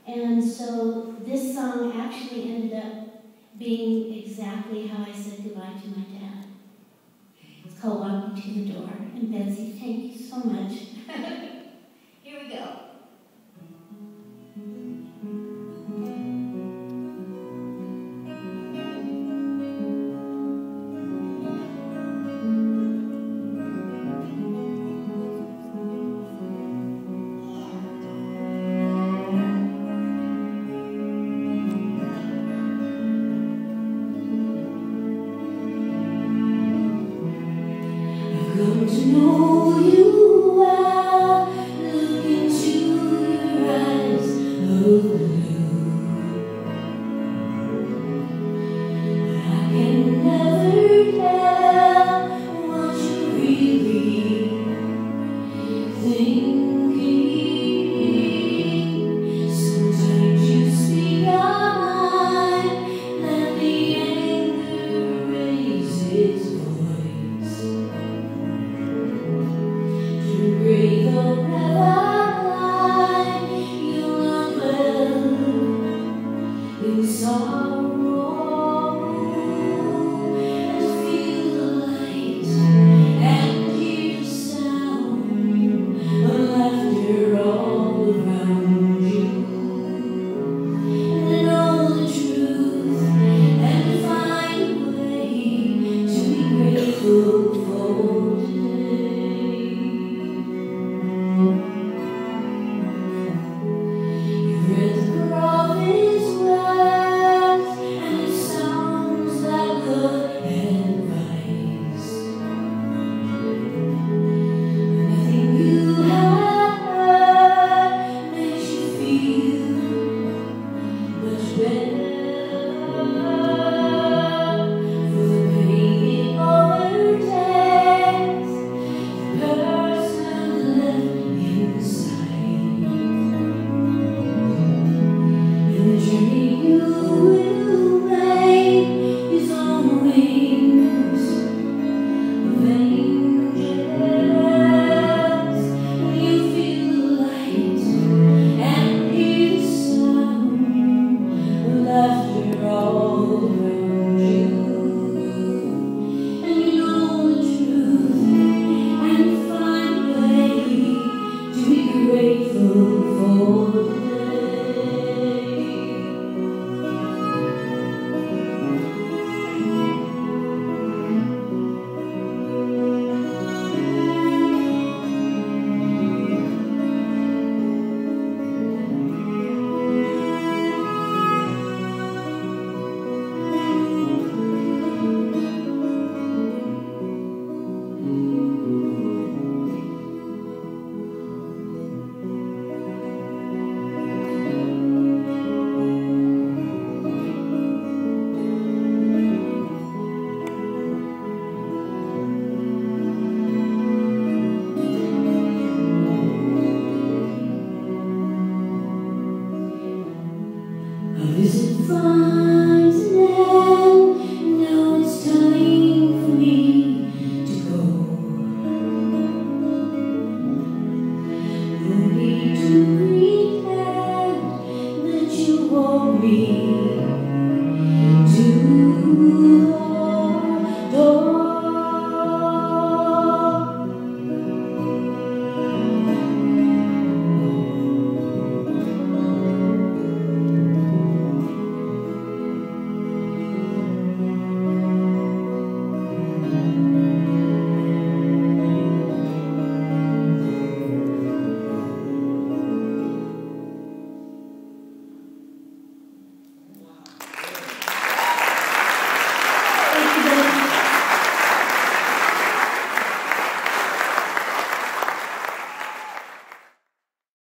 And so this song actually ended up being exactly how I said goodbye to my dad. It's called Walk Me to the Door. And Betsy, thank you so much. Here we go. Come to know you well, look into your eyes of blue. I can never tell what you're really thinking. Sometimes you speak your mind, let the anger raise its voice. Breathe or never lie, you'll not dwell in sorrow, and feel the light and hear the sound of laughter all around you, and know the truth and find a way to be grateful for today. You've read the prophet's words, and it sounds like good advice. Nothing you have heard makes you feel much better. For the pain it overtakes the person left inside. And the journey you will make is on wings of angels. And you feel the light and hear the sound of laughter all around you. And you know the truth and find a way to be grateful for today. A visit from